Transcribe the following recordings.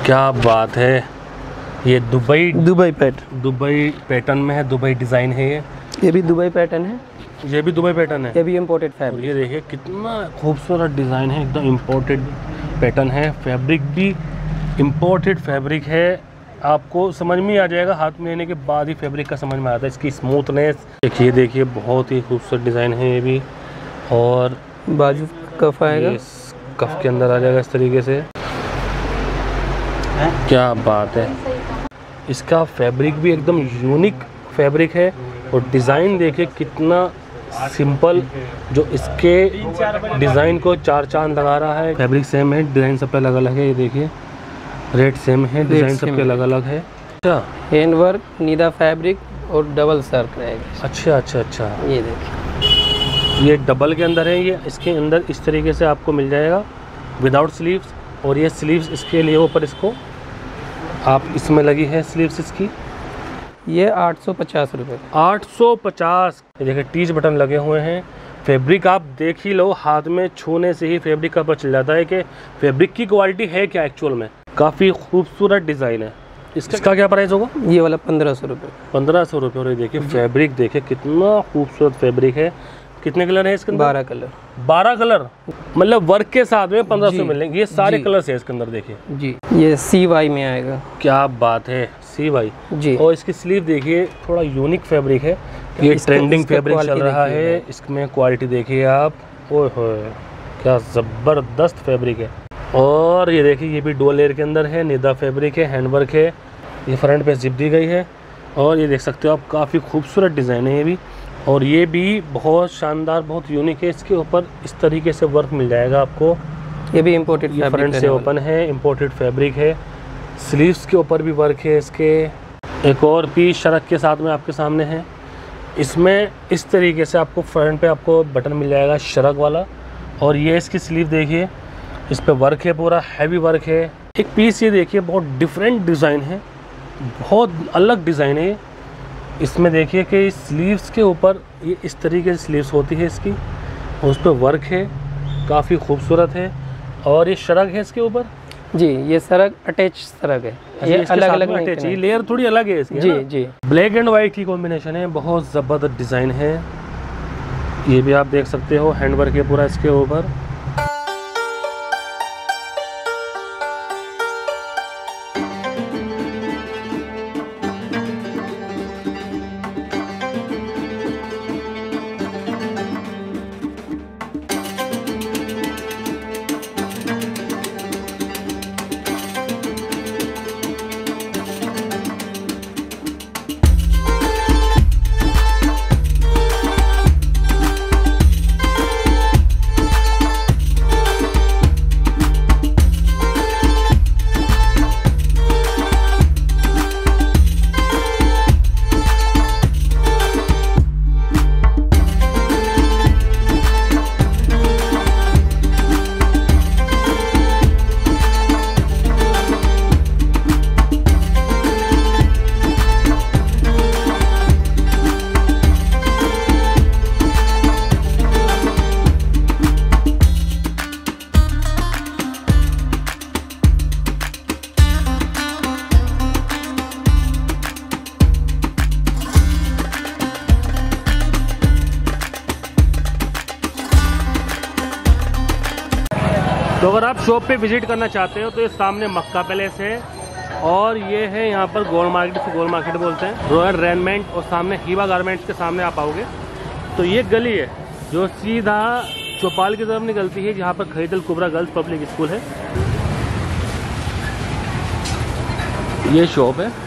क्या बात है, ये दुबई पैटर्न में है, दुबई डिज़ाइन है। ये भी दुबई पैटर्न है, ये भी दुबई पैटर्न है, ये भी इम्पोर्टेड फैब्रिक। ये देखिए कितना खूबसूरत डिज़ाइन है, एकदम इम्पोर्टेड पैटर्न है। फैब्रिक भी इम्पोर्टेड फैब्रिक है, आपको समझ में आ जाएगा, हाथ में लेने के बाद ही फैब्रिक का समझ में आता है, इसकी स्मूथनेस। ये देखिए बहुत ही खूबसूरत डिज़ाइन है ये भी, और बाजू कफ आएगा, कफ के अंदर आ जाएगा इस तरीके से। क्या बात है, इसका फैब्रिक भी एकदम यूनिक फैब्रिक है, और डिज़ाइन देखिए कितना सिंपल, जो इसके डिज़ाइन को चार चांद लगा रहा है। फैब्रिक सेम है, डिज़ाइन सबका अलग अलग है। ये देखिए रेट सेम है, डिज़ाइन सबके अलग अलग है। अच्छा, हैंड वर्क, नीदा फैब्रिक और डबल सर्क रहेगा। अच्छा, ये देखिए, ये डबल के अंदर है, ये इसके अंदर इस तरीके से आपको मिल जाएगा विदाउट स्लीव्स, और ये स्लीव्स इसके लिए ऊपर इसको आप इसमें लगी है स्लीव्स इसकी। ये 850 रुपये। 850। ये देखिए टीच बटन लगे हुए हैं। फैब्रिक आप देख ही लो, हाथ में छूने से ही फैब्रिक का पता चल जाता है कि फैब्रिक की क्वालिटी है क्या एक्चुअल में। काफ़ी खूबसूरत डिज़ाइन है। इसका क्या प्राइस होगा? ये वाला 1500 रुपये। 1500 रुपये। और ये देखिए फैब्रिक देखिए कितना खूबसूरत फैब्रिक है। कितने कलर है इसके अंदर? 12 कलर। 12 कलर, मतलब वर्क के साथ में 1500 मिलेंगे। ये सारे कलर्स है इसके अंदर देखिए जी। ये CY में आएगा। क्या बात है, CY जी। और इसकी स्लीव देखिए, थोड़ा यूनिक फैब्रिक है। ये ट्रेंडिंग फैब्रिक चल रहा है, इसमें क्वालिटी देखिए आप। ओए होए क्या ज़बरदस्त फैब्रिक है। और ये देखिए ये भी डुअल लेयर के अंदर है, निदा फैब्रिक है, हैंडवर्क है। ये फ्रंट पे जिप दी गई है, और ये देख सकते हो आप, काफ़ी खूबसूरत डिज़ाइन है ये भी। और ये भी बहुत शानदार, बहुत यूनिक है। इसके ऊपर इस तरीके से वर्क मिल जाएगा आपको। ये भी इम्पोर्टेड, ये फ्रंट से ओपन है, इम्पोर्टेड फैब्रिक है। स्लीव्स के ऊपर भी वर्क है इसके। एक और पीस शरक के साथ में आपके सामने है। इसमें इस तरीके से आपको फ्रंट पे आपको बटन मिल जाएगा शरक वाला, और ये इसकी स्लीव देखिए, इस पे वर्क है, पूरा हैवी वर्क है। एक पीस ये देखिए बहुत डिफरेंट डिज़ाइन है, बहुत अलग डिज़ाइन है। इसमें देखिए कि स्लीव्स के ऊपर ये इस तरीके से स्लीव्स होती है इसकी, और उस पर वर्क है, काफ़ी खूबसूरत है। और ये शरक है इसके ऊपर जी। ये सरक अटैच सरक है, ये अलग अलग अटैच है, ये लेयर थोड़ी अलग है इसकी जी जी। ब्लैक एंड वाइट की कॉम्बिनेशन है, बहुत ज़बरदस्त डिज़ाइन है। ये भी आप देख सकते हो, हैंडवर्क है पूरा इसके ऊपर। तो अगर आप शॉप पे विजिट करना चाहते हो तो ये सामने मक्का पैलेस है, और ये है यहाँ पर गोल मार्केट, से गोल मार्केट बोलते हैं, रॉयल रेनमेंट, और सामने हीवा गारमेंट्स के सामने आप आओगे तो ये गली है जो सीधा चौपाल की तरफ निकलती है, जहाँ पर खरीदल कुबरा गर्ल्स पब्लिक स्कूल है। ये शॉप है,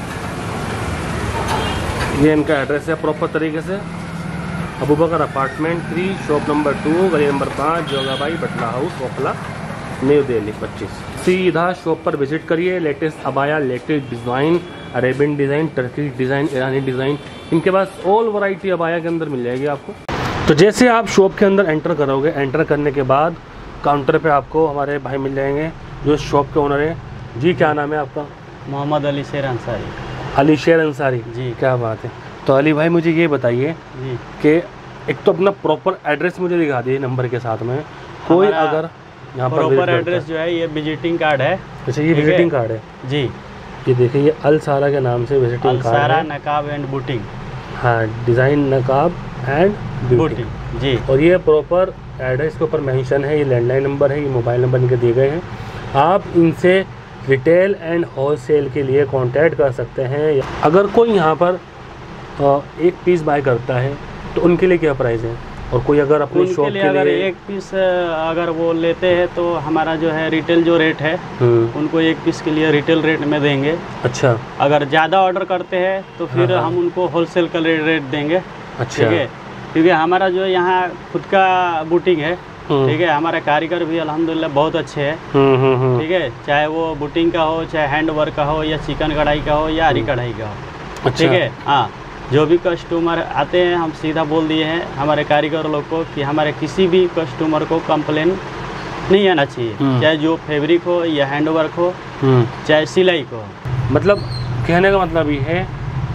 ये इनका एड्रेस है प्रॉपर तरीके से। अबूबकर अपार्टमेंट 3, शॉप नंबर 2, गली number 5, Jogabai Batla house, Okhla, new Delhi 25। सीधा शॉप पर विजिट करिए। लेटेस्ट अबाया, latest design, Arabian design, Turkey design, ईरानी डिज़ाइन, इनके पास ऑल वैरायटी अबाया के अंदर मिल जाएगी आपको। तो जैसे आप शॉप के अंदर एंटर करोगे, एंटर करने के बाद काउंटर पे आपको हमारे भाई मिल जाएंगे जो शॉप के ओनर हैं। जी क्या नाम है आपका? मोहम्मद अली शेर अंसारी। अली शेर अंसारी जी। क्या बात है। तो अली भाई मुझे ये बताइए कि एक तो अपना प्रॉपर एड्रेस मुझे दिखा दिए नंबर के साथ में, कोई अगर यहाँ पर प्रॉपर visit करता एड्रेस जो है ये विजिटिंग कार्ड है। अच्छा, ये ठीक है। विजिटिंग कार्ड है जी, ये देखिए, ये अल सारा के नाम से विजिटिंग कार्ड अलसारा है। नकाब एंड बूटिंग। हाँ, डिज़ाइन नकाब एंड ब्यूटी। बूटिंग जी। और ये प्रॉपर एड्रेस के ऊपर मेंशन है, ये लैंडलाइन नंबर है, ये मोबाइल नंबर इनके दिए गए हैं। आप इनसे रिटेल एंड होलसेल के लिए कांटेक्ट कर सकते हैं। अगर कोई यहाँ पर एक पीस बाय करता है तो उनके लिए क्या प्राइस है, और कोई अगर अपनी शॉप उनके लिए अगर एक पीस अगर वो लेते हैं तो हमारा जो है रिटेल जो रेट है उनको एक पीस के लिए रिटेल रेट में देंगे। अच्छा अगर ज़्यादा ऑर्डर करते हैं तो फिर हम उनको होलसेल का रेट देंगे। अच्छा, ठीक है, क्योंकि हमारा जो यहाँ खुद का बूटिंग है, ठीक है, हमारे कारीगर भी अल्हम्दुलिल्लाह बहुत अच्छे हैं। ठीक है, चाहे वो बूटिंग का हो, चाहे हैंड वर्क का हो, या चिकन कढ़ाई का हो, या हरी कढ़ाई का हो। अच्छा। ठीक है, हाँ, जो भी कस्टमर आते हैं हम सीधा बोल दिए हैं हमारे कारीगर लोग को कि हमारे किसी भी कस्टमर को कंप्लेन नहीं आना चाहिए, चाहे जो फैब्रिक हो या हैंड वर्क हो, चाहे सिलाई को हो। मतलब कहने का मतलब ये है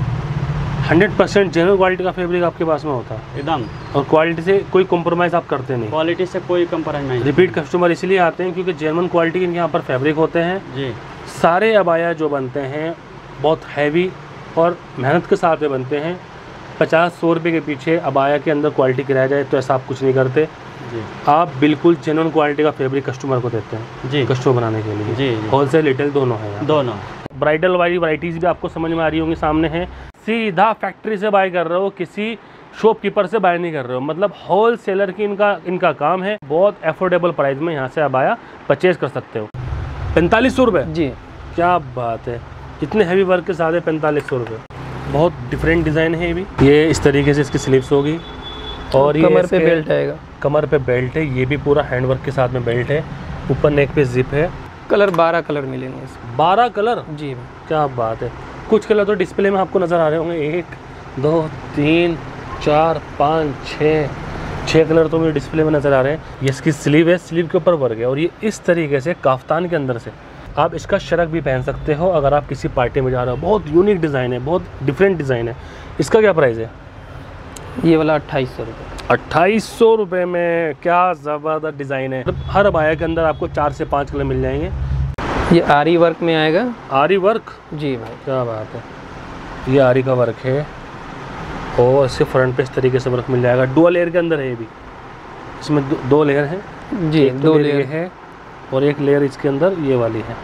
100% जेन्युइन क्वालिटी का फैब्रिक आपके पास में होता है एकदम, और क्वालिटी से कोई कॉम्प्रोमाइज़ आप करते नहीं। क्वालिटी से कोई कंप्रोमाइज नहीं। रिपीट कस्टमर इसलिए आते हैं क्योंकि जेन्युइन क्वालिटी के यहाँ पर फैब्रिक होते हैं। जी, सारे अबाया जो बनते हैं बहुत हैवी और मेहनत के साथ में बनते हैं। 50-100 रुपये के पीछे अबाया के अंदर क्वालिटी गिराया जाए तो ऐसा आप कुछ नहीं करते। जी, आप बिल्कुल जेन्युइन क्वालिटी का फैब्रिक कस्टमर को देते हैं, जी, कस्टमर बनाने के लिए। जी, जी, होलसेल रिटेल दोनों है। दोनों। ब्राइडल वाली वैराइटीज़ भी आपको समझ में आ रही होंगी, सामने है। सीधा फैक्ट्री से बाय कर रहे हो, किसी शॉपकीपर से बाय नहीं कर रहे हो, मतलब होल सेलर की इनका काम है। बहुत अफोर्डेबल प्राइस में यहाँ से अबाया परचेज कर सकते हो। 4500 रुपये, जी, क्या बात है, इतने हैवी वर्क के साथ 4500 रुपये। बहुत डिफरेंट डिज़ाइन है ये भी। ये इस तरीके से इसकी स्लीव्स होगी और ये कमर पे बेल्ट आएगा। कमर पे बेल्ट है, ये भी पूरा हैंडवर्क के साथ में बेल्ट है। ऊपर नेक पे जिप है। कलर 12 कलर मिलेंगे इसमें। 12 कलर, जी, क्या बात है। कुछ कलर तो डिस्प्ले में आपको नज़र आ रहे होंगे, 1 2 3 4 5 6 कलर तो मुझे डिस्प्ले में नज़र आ रहे हैं। ये इसकी स्लीव है, स्लीव के ऊपर वर्क है और ये इस तरीके से काफ्तान के अंदर से आप इसका शरक भी पहन सकते हो अगर आप किसी पार्टी में जा रहे हो। बहुत यूनिक डिज़ाइन है, बहुत डिफरेंट डिज़ाइन है। इसका क्या प्राइस है? ये वाला 2800 रुपये। 2800 रुपये में, क्या ज़बरदस्त डिज़ाइन है। हर अबाया के अंदर आपको 4 से 5 कलर मिल जाएंगे। ये आरी वर्क में आएगा। आरी वर्क, जी भाई, क्या बात है। ये आरी का वर्क है और इससे फ्रंट पे इस तरीके से वर्क मिल जाएगा। डुअल लेयर के अंदर है ये भी। इसमें 2 लेयर हैं। जी, एक 2 लेयर लेयर है और एक लेयर इसके अंदर ये वाली है,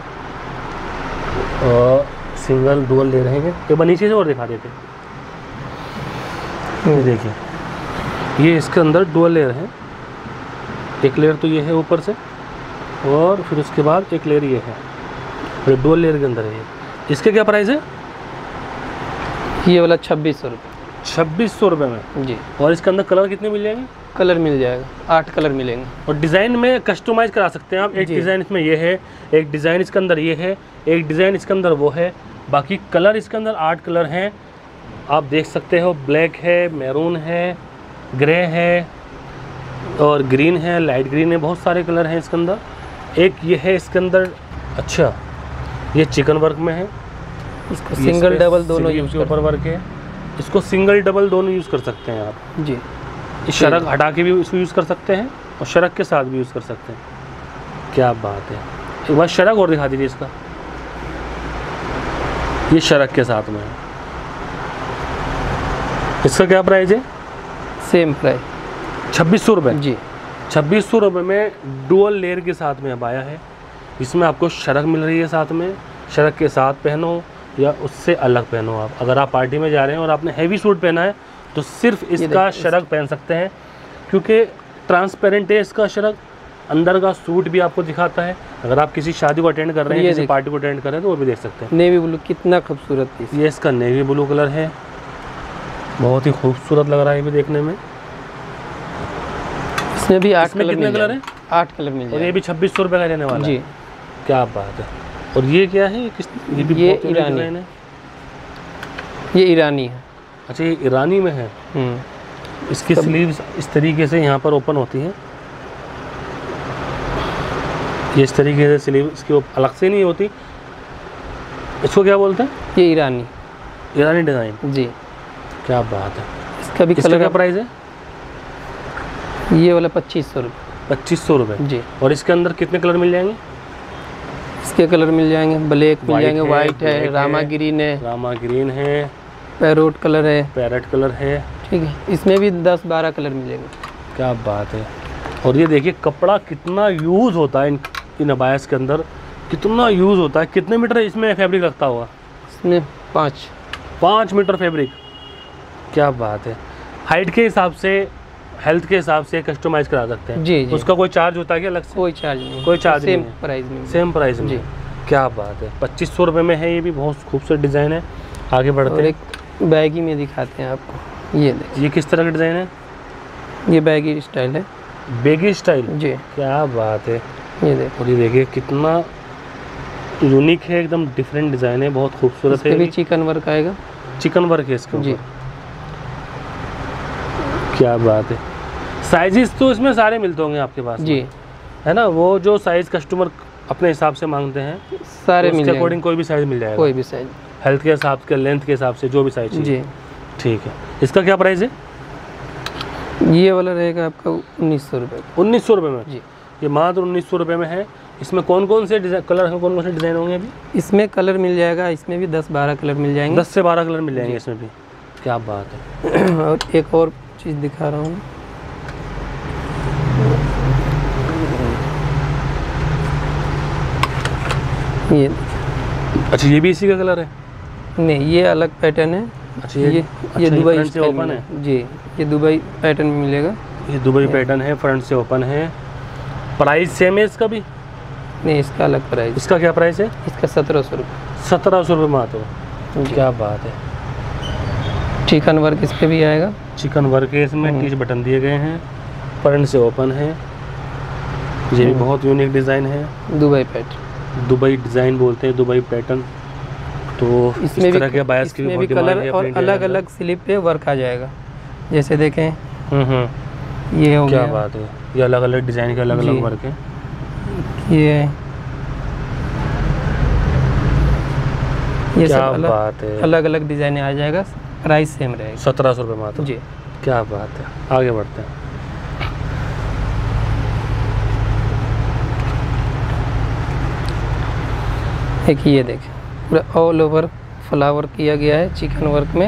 और सिंगल डुअल लेयर है। एक बार नीचे से और दिखा देते। ये देखिए, ये इसके अंदर डुअल लेयर है। एक लेयर तो ये है ऊपर से, और फिर उसके बाद एक लेयर ये है, और डुअल लेयर के अंदर है ये। इसके क्या प्राइस है? ये वाला 2600 रुपये। 2600 रुपये में। जी, और इसके अंदर कलर कितने मिल जाएंगे? कलर मिल जाएगा, 8 कलर मिलेंगे। और डिज़ाइन में कस्टमाइज़ करा सकते हैं आप। एक डिज़ाइन इसमें ये है, एक डिज़ाइन इसके अंदर ये है, एक डिज़ाइन इसके अंदर वो है। बाकी कलर इसके अंदर 8 कलर हैं, आप देख सकते हो। ब्लैक है, मैरून है, ग्रे है और ग्रीन है, लाइट ग्रीन है। बहुत सारे कलर हैं इसके अंदर। एक ये है इसके अंदर। अच्छा, ये चिकन वर्क में है। इसको सिंगल डबल दोनों यूज़ के ऊपर वर्क है। इसको सिंगल डबल दोनों यूज़ कर सकते हैं आप। जी, इस शरक हटा के भी इसको यूज़ कर सकते हैं और शरक के साथ भी यूज़ कर सकते हैं। क्या बात है। एक बार शरक और दिखा दीजिए इसका। ये शरक के साथ में है। इसका क्या प्राइस है? सेम प्राइस 2600 रुपये। जी, 2600 रुपये में डुअल लेयर के साथ में अबाया है। इसमें आपको शरक मिल रही है साथ में। शरक के साथ पहनो या उससे अलग पहनो आप। अगर आप पार्टी में जा रहे हैं और आपने हैवी सूट पहना है तो सिर्फ इसका शरक पहन सकते हैं, क्योंकि ट्रांसपेरेंट है इसका शरक। अंदर का सूट भी आपको दिखाता है। अगर आप किसी शादी को अटेंड कर रहे हैं, किसी पार्टी को अटेंड कर रहे हैं तो वो भी देख सकते हैं। नेवी ब्लू कितना खूबसूरत पीस। ये इसका नेवी ब्लू कलर है, बहुत ही खूबसूरत लग रहा है ये भी देखने में। इसमें भी 8 इसमें कितने कलर हैं? 8 कलर मिल और जाएगा। ये भी 2600 रुपये का रहने वाला जी, है। क्या बात है। और ये क्या है? ये भी ये बहुत ईरानी डिज़ाइन है। ये ईरानी है। अच्छा, ये ईरानी में है। इसकी स्लीव्स इस तरीके से यहाँ पर ओपन होती हैं। ये इस तरीके से स्लीव इसकी अलग से नहीं होती। इसको क्या बोलते हैं? ये ईरानी डिज़ाइन। जी, क्या बात है। इसका भी इसका कलर क्या प्राइस है? ये वाला 2500 रुपये। 2500 रुपये। जी। और इसके अंदर कितने कलर मिल जाएंगे? इसके कलर मिल जाएंगे, ब्लैक मिल जाएंगे, वाइट black है, रामा ग्रीन है, रामा ग्रीन है, पैरोट कलर है, पैरेट कलर है। ठीक है। इसमें भी 10-12 कलर मिलेंगे। क्या बात है। और ये देखिए कपड़ा कितना यूज़ होता है इन अबायास के अंदर, कितना यूज़ होता है। कितने मीटर इसमें फैब्रिक लगता होगा? इसमें 5 मीटर फैब्रिक। क्या बात है। हाइट के हिसाब से, हेल्थ के हिसाब से कस्टमाइज करा सकते हैं। जी जी। उसका कोई चार्ज होता है क्या अलग से? कोई चार्ज नहीं, कोई चार्ज नहीं सेम है। प्राइस में। सेम प्राइस में जी। क्या बात है। 2500 रुपये में है। ये भी बहुत खूबसूरत डिज़ाइन है। आगे बढ़ते और हैं। एक बैगी में दिखाते हैं आपको। ये देखिए, ये किस तरह का डिज़ाइन है? ये बैगी स्टाइल है। Baggy style. जी। क्या बात है। ये देखो, और ये देखिए कितना यूनिक है, एकदम डिफरेंट डिज़ाइन है, बहुत खूबसूरत इसके है। भी चिकन वर्क आएगा। चिकन वर्क है इसके जी। ऊपर। क्या बात है। साइजेस तो इसमें सारे मिलते होंगे आपके पास में, जी। है ना? वो जो साइज़ कस्टमर अपने हिसाब से मांगते हैं सारे तो मिल उसके जाएंगे, अकॉर्डिंग कोई भी साइज़ मिल जाएगा। कोई भी साइज। हेल्थ के हिसाब से, लेंथ के हिसाब से, जो भी साइज चाहिए। जी। ठीक है। इसका क्या प्राइस है? ये वाला रहेगा आपका 1900 रुपये। 1900 रुपये में। जी। ये मात्र 1900 रुपये में है। इसमें कौन कौन से कलर हैं, कौन कौन से डिज़ाइन होंगे अभी? इसमें कलर मिल जाएगा, इसमें भी 10-12 कलर मिल जाएंगे। 10 से 12 कलर मिल जाएंगे इसमें भी। क्या बात है। और एक और चीज़ दिखा रहा हूँ। ये अच्छा, ये भी इसी का कलर है? नहीं, ये अलग पैटर्न है। अच्छा, ये अच्छा, दुबई फ्रंट से स्टाइल ओपन में है। जी, ये दुबई पैटर्न में मिलेगा। ये दुबई पैटर्न है, फ्रंट से ओपन है। प्राइस सेम है इसका भी? नहीं, इसका अलग प्राइस। इसका क्या प्राइस है? इसका 1700 रुपये। 1700 रुपये मात्र। जी। क्या बात है। चिकन वर्क इस पे भी आएगा। चिकन वर्क है इसमें, टीच बटन दिए गए हैं, फ्रंट से ओपन है। ये भी बहुत यूनिक डिज़ाइन है। दुबई पैटर्न, दुबई डिज़ाइन बोलते हैं, दुबई पैटर्न। तो इस तरह के बायस की इसमें बहुत भी डिमांड कलर है और अपने इंडिया अलग के अंदर। अलग स्लिप पे वर्क आ जाएगा। जैसे देखें, हम्म। ये हो क्या गया, बात है। ये अलग अलग डिज़ाइन के अलग जी। अलग वर्क है। ये क्या सब बात है। अलग अलग डिज़ाइन आ जाएगा। प्राइस सेम रहेगा। 1700 रुपये मात्र। जी। क्या बात है। आगे बढ़ते हैं। एक ये देखें, पूरा ऑल ओवर फ्लावर किया गया है चिकन वर्क में।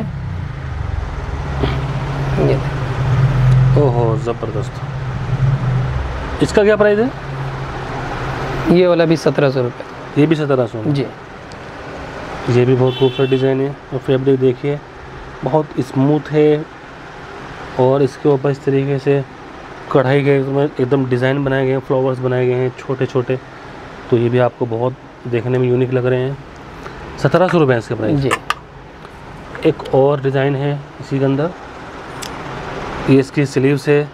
ये देखें। ओहो, ज़बरदस्त। इसका क्या प्राइस है? ये वाला भी 1700 रुपये। ये भी 1700 में। जी। ये भी बहुत खूबसूरत डिज़ाइन है। और फैब्रिक देखिए बहुत स्मूथ है। और इसके ऊपर इस तरीके से कढ़ाई के एकदम डिज़ाइन बनाए गए हैं, फ्लावर्स बनाए गए हैं छोटे छोटे। तो ये भी आपको बहुत देखने में यूनिक लग रहे हैं। 1700 रुपये इसके प्राइस। जी। एक और डिज़ाइन है इसी के अंदर। ये इसकी स्लीव्स है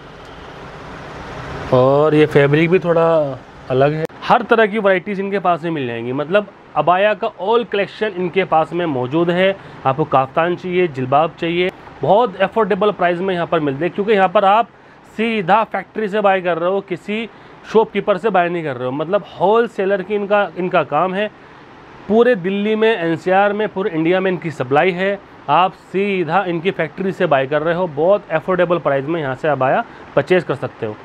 और ये फैब्रिक भी थोड़ा अलग है। हर तरह की वैरायटीज़ इनके पास में मिल जाएंगी। मतलब अबाया का ऑल कलेक्शन इनके पास में मौजूद है। आपको काफ्तान चाहिए, जिल्बाब चाहिए, बहुत अफोर्डेबल प्राइस में यहाँ पर मिलते हैं। क्योंकि यहाँ पर आप सीधा फैक्ट्री से बाय कर रहे हो, किसी शॉपकीपर से बाय नहीं कर रहे हो। मतलब होल सेलर की इनका काम है। पूरे दिल्ली में, एनसीआर में, पूरे इंडिया में इनकी सप्लाई है। आप सीधा इनकी फैक्ट्री से बाय कर रहे हो। बहुत अफोर्डेबल प्राइस में यहाँ से अबाया परचेज़ कर सकते हो।